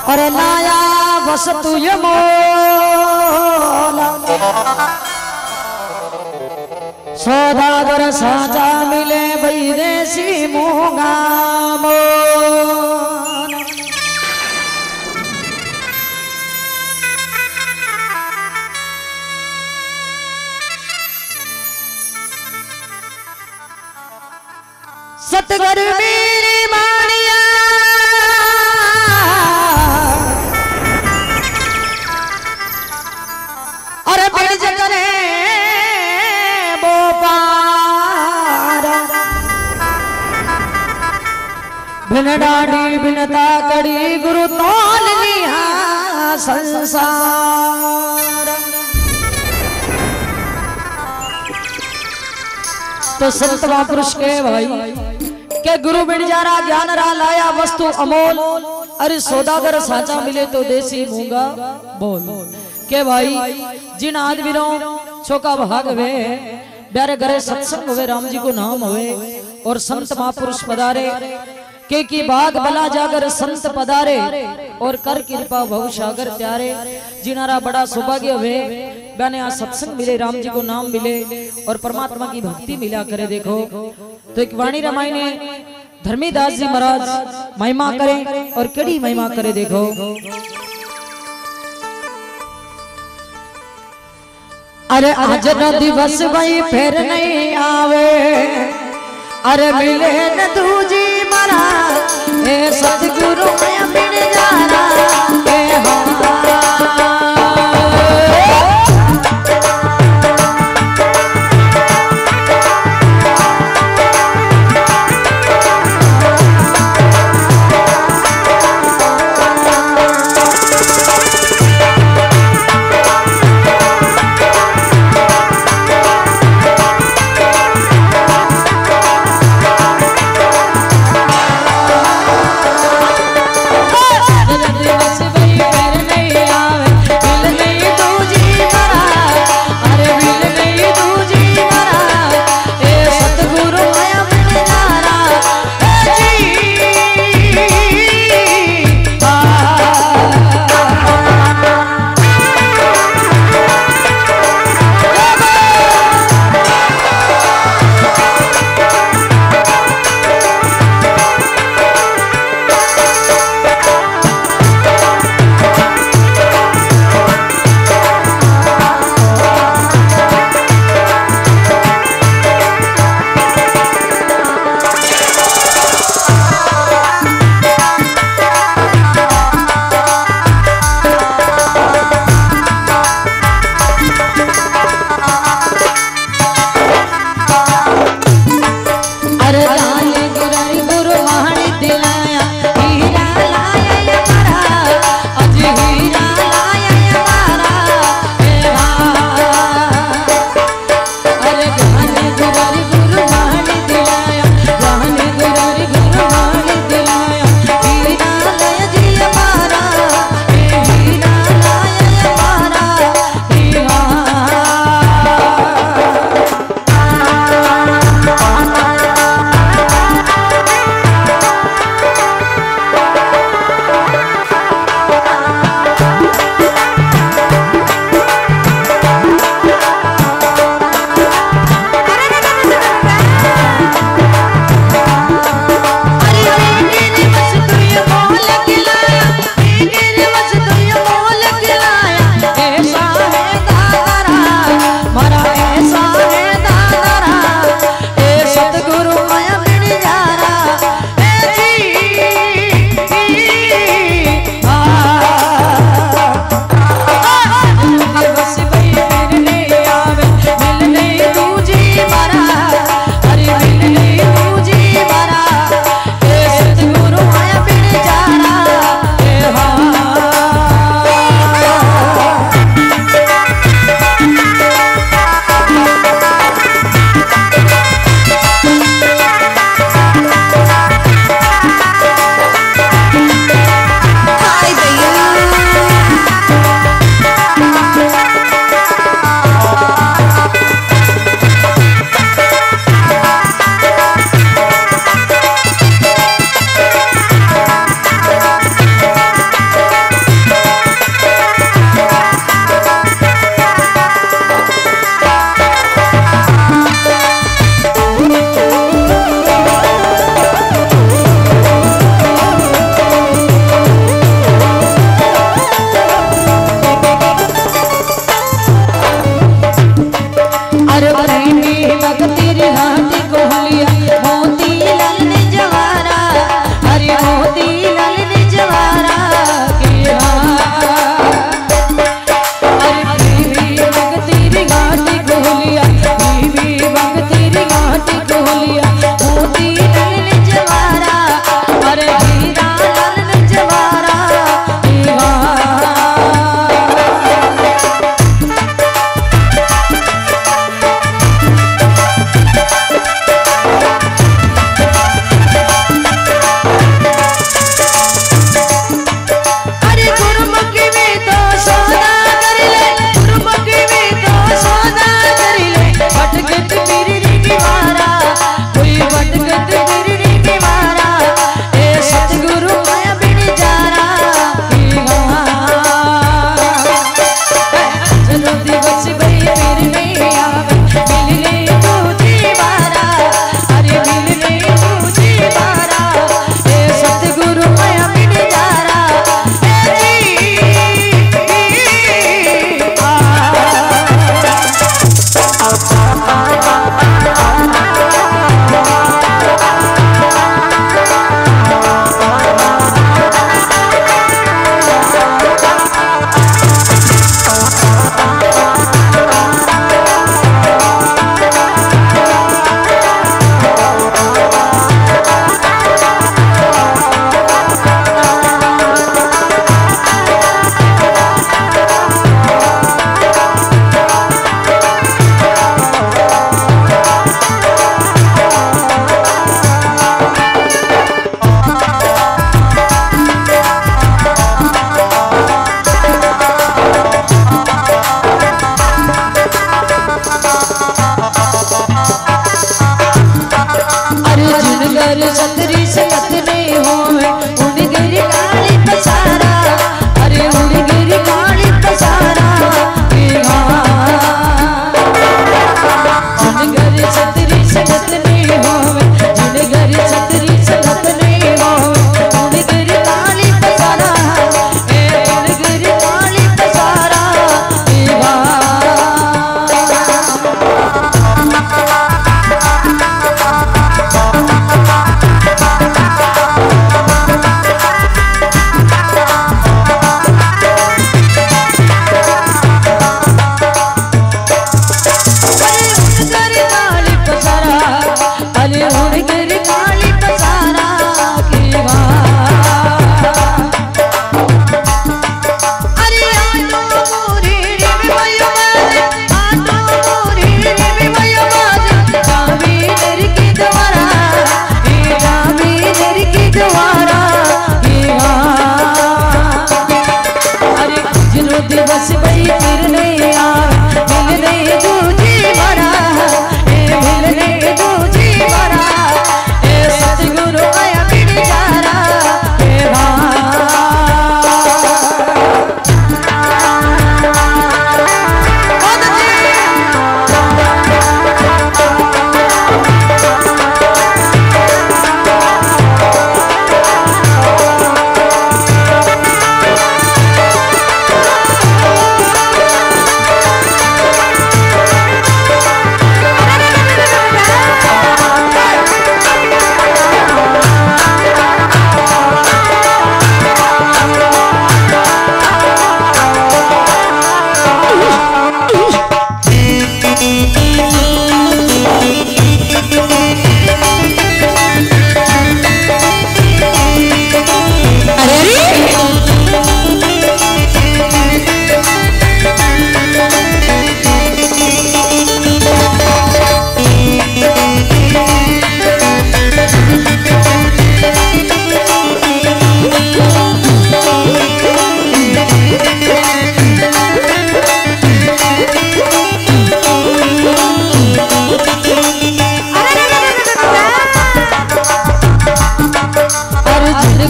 अरे लाया बस तू ये मोला सौदागर साचा मिले भाई देसी मूंगा सतगर मेरी मानिया और बिरज करे बोपार बिन डाडी बिन ताकड़ी गुरु तोल लिया संसार। तो संत महापुरुष के भाई के गुरु बिन जारा ज्ञान रा लाया वस्तु अमोल अरे सौदागर साचा मिले तो देसी मूंगा बोल के भाई जिन आदमीरों छोका भाग वे प्यारे घरे सत्संग हुए राम जी को नाम हुए और संत महापुरुष पधारे के की बाग भला जागर संत पधारे और कर कृपा भव सागर त्यारे जिनारा बड़ा सौभाग्य हुए बने आज सत्संग मिले राम जी को नाम मिले और परमात्मा की भक्ति मिला करे। देखो तो एक वाणी रामायण ने धर्मीदास जी महाराज महिमा करें और केड़ी महिमा करे। देखो अरे आज न दिवस भाई फिर नहीं आवे अरे मिले न दूजी महाराज हे सतगुरु मैं बिन जाना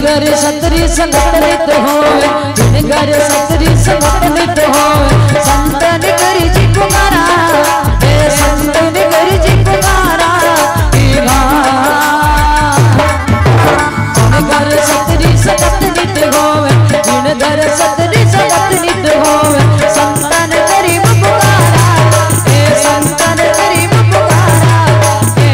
घर सतरी संगत नित होवे, जिन घर सतरी संगत नित होवे, संतन कर जी पुकारा, हे संतन कर जी पुकारा, जिन घर सतरी संगत नित होवे, जिन घर सतरी संगत नित होवे, संतन करी पुकारा, हे संतन करी पुकारा, हे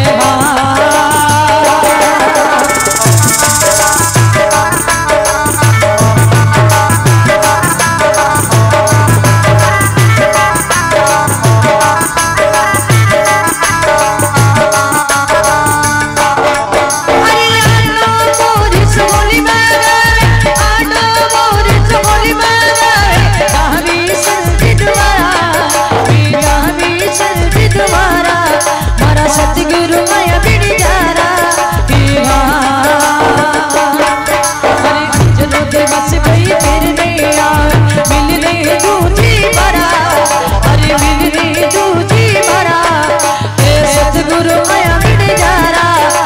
सतगुरु माया बिड़ी जारा, चलो दे बस कोई फिर नहीं आवे, मिलने दूजी मरा, अरे मिलने दूजी मरा, हे सतगुरु माया बिड़ी जारा,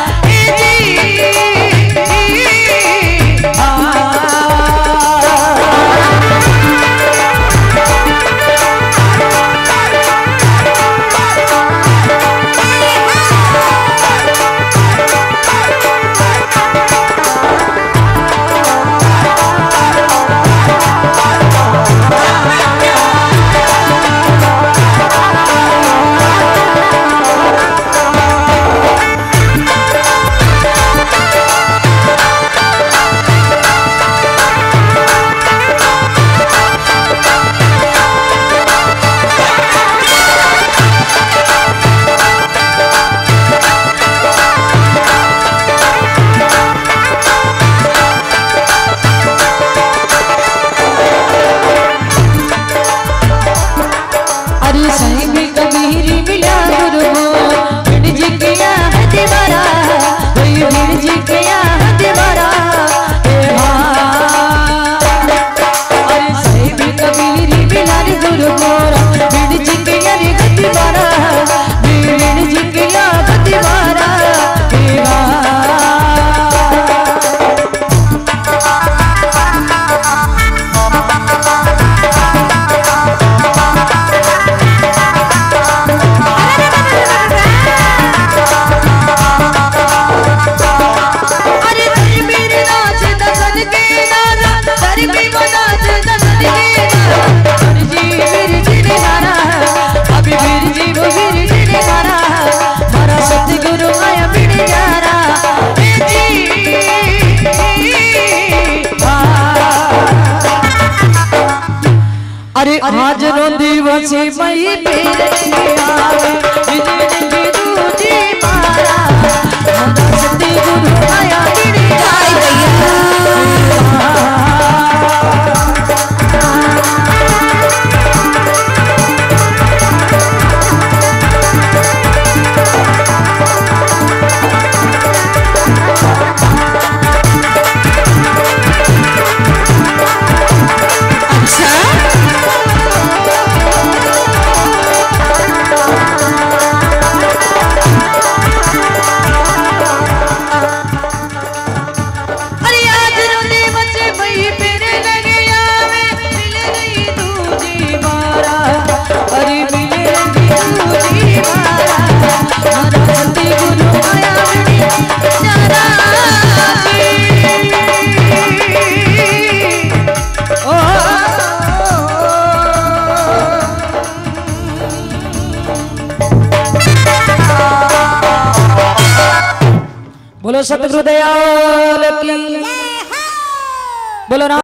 अरे आज रो दिवसी मई पीर आवे, बिजली दूजी मारा, सतगुरु माया बिड़ी जारा, बोलो सतगुरु दयाल की, बोलो ना।